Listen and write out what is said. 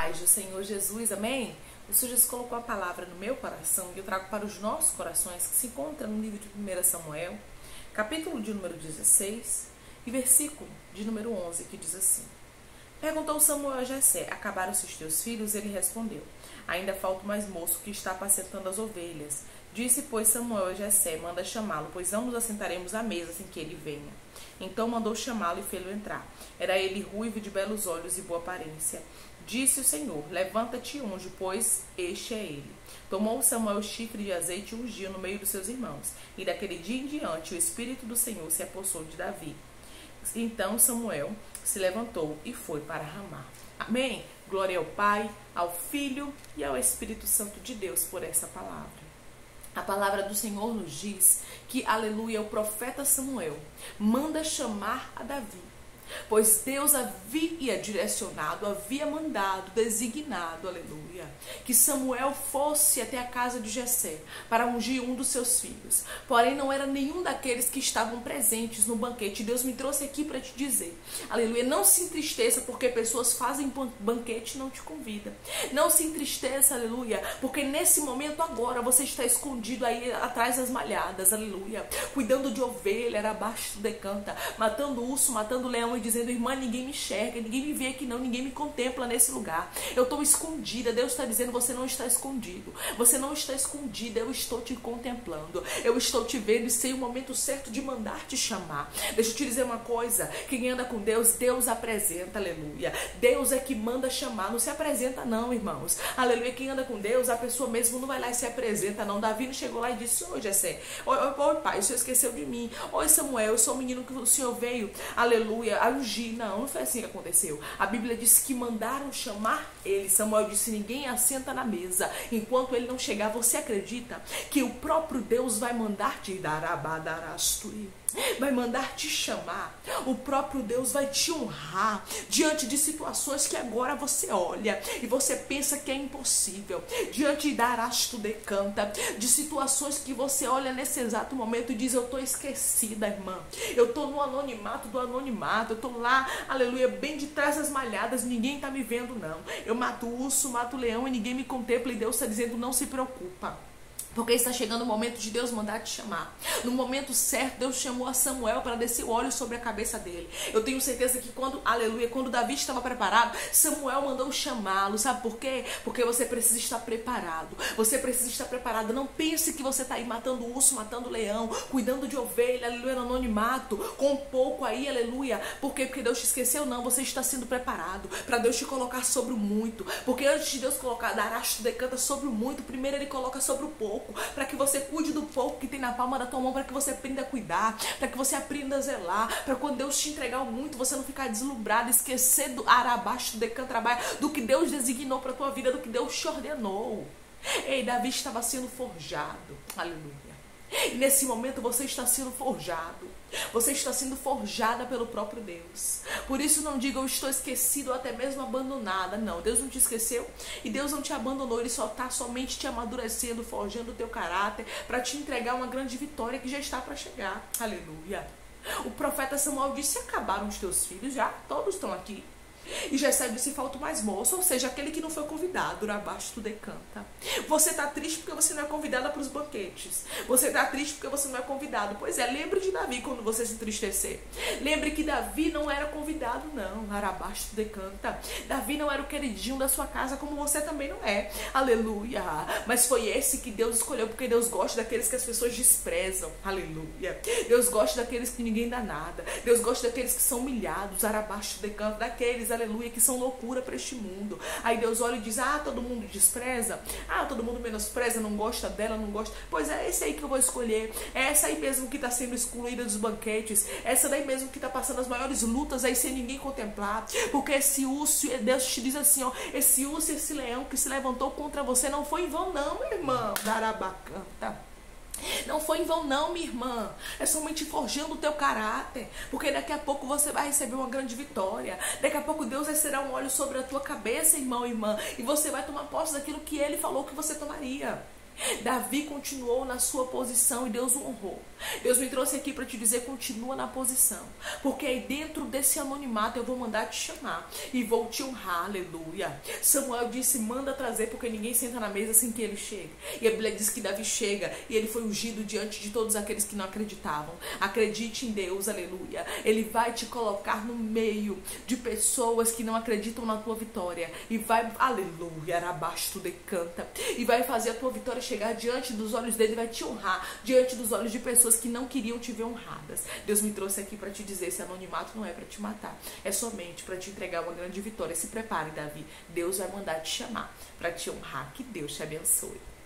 paz do Senhor Jesus, amém? O Senhor Jesus colocou a palavra no meu coração e eu trago para os nossos corações, que se encontra no livro de 1 Samuel, capítulo de número 16 e versículo de número 11, que diz assim: Perguntou Samuel a Jessé: acabaram-se os teus filhos? Ele respondeu: ainda falta mais moço que está apacentando as ovelhas. Disse, pois, Samuel a Jessé: manda chamá-lo, pois ambos assentaremos à mesa sem que ele venha. Então mandou chamá-lo e fê-lo entrar. Era ele ruivo, de belos olhos e boa aparência. Disse o Senhor: levanta-te e unge, pois este é ele. Tomou Samuel o chifre de azeite e ungiu no meio dos seus irmãos. E daquele dia em diante o Espírito do Senhor se apossou de Davi. Então Samuel se levantou e foi para Ramá. Amém? Glória ao Pai, ao Filho e ao Espírito Santo de Deus por essa palavra. A palavra do Senhor nos diz que, aleluia, o profeta Samuel manda chamar a Davi, pois Deus havia direcionado, havia mandado, designado, aleluia, que Samuel fosse até a casa de Jessé para ungir um dos seus filhos. Porém, não era nenhum daqueles que estavam presentes no banquete. Deus me trouxe aqui para te dizer, aleluia, não se entristeça porque pessoas fazem banquete e não te convidam. Não se entristeça, aleluia, porque nesse momento agora você está escondido aí atrás das malhadas, aleluia, cuidando de ovelha, era abaixo do decanta, matando urso, matando leão, e dizendo: irmã, ninguém me enxerga, ninguém me vê aqui não, ninguém me contempla nesse lugar, eu estou escondida. Deus está dizendo: você não está escondido, você não está escondida, eu estou te contemplando, eu estou te vendo e sei o momento certo de mandar te chamar. Deixa eu te dizer uma coisa: quem anda com Deus, Deus apresenta, aleluia. Deus é que manda chamar, não se apresenta não, irmãos, aleluia. Quem anda com Deus, a pessoa mesmo não vai lá e se apresenta não. Davi não chegou lá e disse: oi, Jessé, oi pai, o senhor esqueceu de mim, oi Samuel, eu sou o menino que o senhor veio, aleluia, a ungir. Não foi assim que aconteceu. A Bíblia diz que mandaram chamar ele. Samuel disse: ninguém assenta na mesa enquanto ele não chegar. Você acredita que o próprio Deus vai mandar te dar abadarasturi? Vai mandar te chamar, o próprio Deus vai te honrar diante de situações que agora você olha e você pensa que é impossível, diante da arasto decanta, de situações que você olha nesse exato momento e diz: eu estou esquecida, irmã, eu estou no anonimato do anonimato, eu estou lá, aleluia, bem de trás das malhadas, ninguém está me vendo não, eu mato urso, mato leão e ninguém me contempla. E Deus está dizendo: não se preocupa, porque está chegando o momento de Deus mandar te chamar. No momento certo, Deus chamou a Samuel para descer o óleo sobre a cabeça dele. Eu tenho certeza que quando, aleluia, quando Davi estava preparado, Samuel mandou chamá-lo. Sabe por quê? Porque você precisa estar preparado. Você precisa estar preparado. Não pense que você está aí matando urso, matando leão, cuidando de ovelha, aleluia, no anonimato, com pouco aí, aleluia. Por quê? Porque Deus te esqueceu? Não, você está sendo preparado para Deus te colocar sobre o muito. Porque antes de Deus colocar, dar arasto decanta sobre o muito, primeiro Ele coloca sobre o pouco, para que você cuide do pouco que tem na palma da tua mão, para que você aprenda a cuidar, para que você aprenda a zelar, para quando Deus te entregar o muito, você não ficar deslumbrado, esquecer do arabaixo, do decantrabalho, do que Deus designou para a tua vida, do que Deus te ordenou. Ei, Davi estava sendo forjado, aleluia. E nesse momento você está sendo forjado. Você está sendo forjada pelo próprio Deus. Por isso não diga: eu estou esquecido ou até mesmo abandonada. Não, Deus não te esqueceu e Deus não te abandonou. Ele só está somente te amadurecendo, forjando o teu caráter para te entregar uma grande vitória que já está para chegar. Aleluia. O profeta Samuel disse: acabaram os teus filhos, já todos estão aqui. E Jessé disse: falta mais moço, ou seja, aquele que não foi convidado, abaixo do decanta. Você está triste porque você não é convidada para os banquetes. Você está triste porque você não é convidado. Pois é, lembre de Davi quando você se entristecer. Lembre que Davi não era convidado não, abaixo do decanta. Davi não era o queridinho da sua casa, como você também não é. Aleluia. Mas foi esse que Deus escolheu, porque Deus gosta daqueles que as pessoas desprezam. Aleluia. Deus gosta daqueles que ninguém dá nada. Deus gosta daqueles que são humilhados, abaixo do decanta, daqueles, aleluia, que são loucura para este mundo. Aí Deus olha e diz: ah, todo mundo despreza, ah, todo mundo menospreza, não gosta dela, não gosta. Pois é esse aí que eu vou escolher, é essa aí mesmo que está sendo excluída dos banquetes, essa daí mesmo que está passando as maiores lutas aí sem ninguém contemplar, porque esse urso, Deus te diz assim, ó, esse urso, esse leão que se levantou contra você não foi em vão não, irmã, darabacanta. Não foi em vão não, minha irmã. É somente forjando o teu caráter, porque daqui a pouco você vai receber uma grande vitória. Daqui a pouco Deus vai será um óleo sobre a tua cabeça, irmão e irmã, e você vai tomar posse daquilo que Ele falou que você tomaria. Davi continuou na sua posição e Deus o honrou. Deus me trouxe aqui para te dizer, continua na posição, porque aí dentro desse anonimato eu vou mandar te chamar e vou te honrar, aleluia. Samuel disse, manda trazer, porque ninguém senta na mesa sem que ele chegue. E a Bíblia diz que Davi chega e ele foi ungido diante de todos aqueles que não acreditavam. Acredite em Deus, aleluia. Ele vai te colocar no meio de pessoas que não acreditam na tua vitória e vai, aleluia, arabasto decanta, e vai fazer a tua vitória chegar diante dos olhos dele, vai te honrar diante dos olhos de pessoas que não queriam te ver honradas. Deus me trouxe aqui para te dizer, esse anonimato não é para te matar, é somente para te entregar uma grande vitória. Se prepare, Davi, Deus vai mandar te chamar para te honrar. Que Deus te abençoe.